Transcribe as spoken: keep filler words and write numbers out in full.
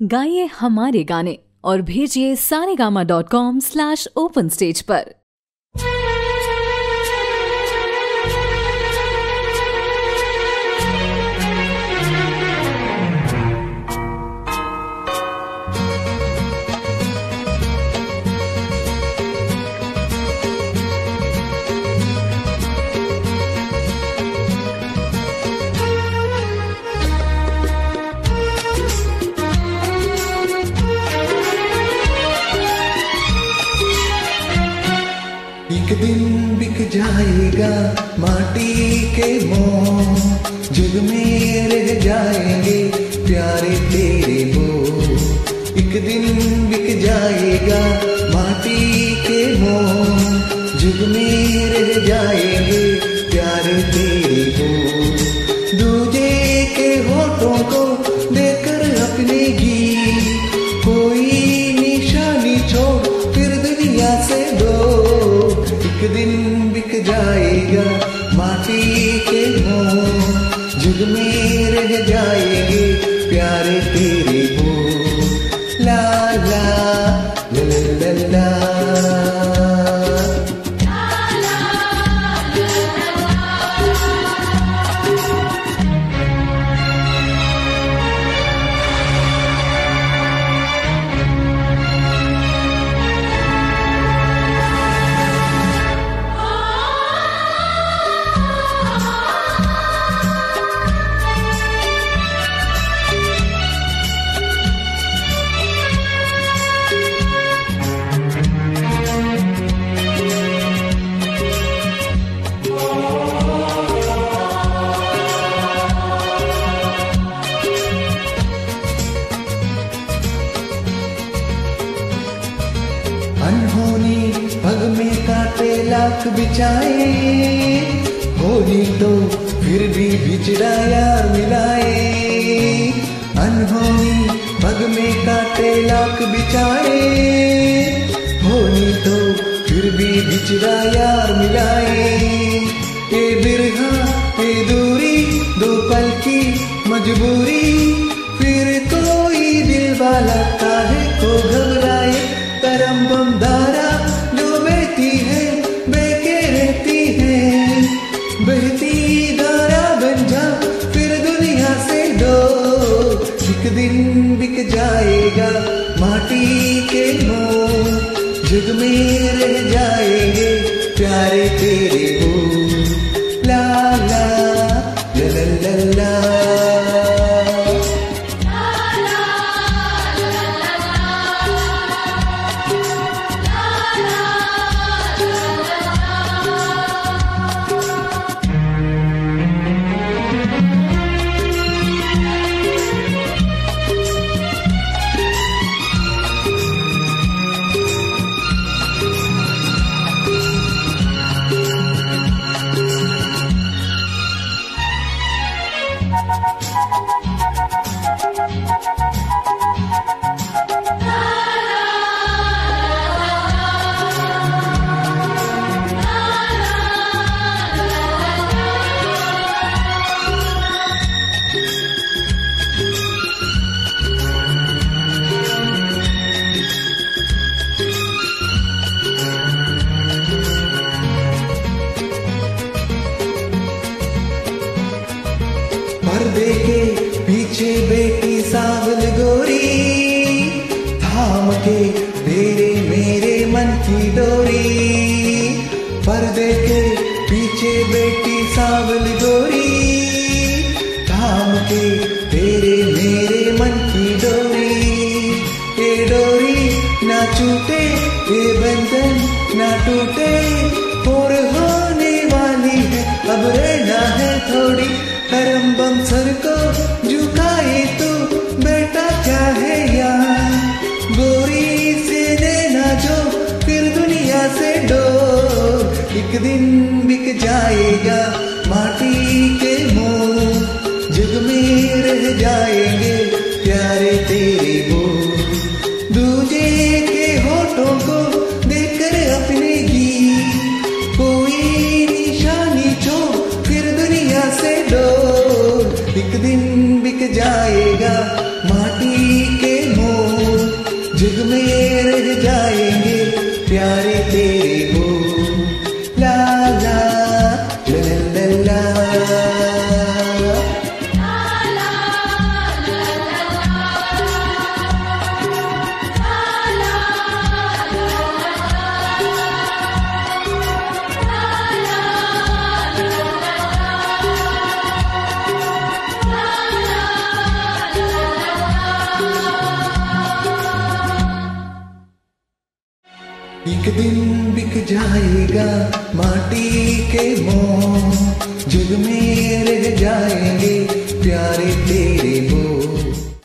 गाइए हमारे गाने और भेजिए Saregama dot com slash open stage पर। एक दिन बिक जाएगा माटी के मोह, जग में रह जाएंगे प्यारे तेरे वो। एक दिन बिक जाएगा माटी के मोह, जग में रह जाएंगे प्यारे तेरे वो। दूजे के होठों को देकर अपने गीत, कोई निशानी छोड़ फिर दुनिया से दो। एक दिन बिक जाएगा माटी के मोह, जग में रह जाएंगे प्यारे तेरे वो। ला ला ला ला ला ला। अनहोनी पग में काटे लाख बिछाए, होनी तो फिर भी बिछड़ा यार मिलाए। अनहोनी पग में काटे लाख बिछाए, होनी तो फिर भी बिछड़ा यार मिलाए। ये बिरहा ये दूरी दो पल की मजबूरी, फिर कोई दिल वाला काहे को घबराए। तरम बम धारा जो बहती है बहके रहती है, बहती धारा बन जा फिर दुनिया से दो। एक दिन बिक जाएगा माटी के मोह, जग में रह जाएंगे प्यारे तेरे वो। ला ला ला ला ला ला। पर्दे के पीछे बेटी सावल गोरी, थाम के तेरे मेरे मन की डोरी। पर्दे के पीछे बेटी सावल गोरी, थाम के तेरे मेरे मन की डोरी। ये डोरी ना छूटे ये बंधन ना टूटे, और होने वाली है अब रहना है थोड़ी। करम बम सर को झुकाए तो बेटा क्या है यार, गोरी से देना जो फिर दुनिया से डोर। एक दिन बिक जाएगा माटी के मोह, जग में रह जाएंगे प्यारे तेरे वो। दूजे के होठों को देखकर अपने गीत, कोई निशानी छोड़ फिर दुनिया से डोर। एक दिन बिक जाएगा माटी के मोह, एक दिन बिक जाएगा माटी के मोह, जग में रह जाएंगे प्यारे तेरे वो।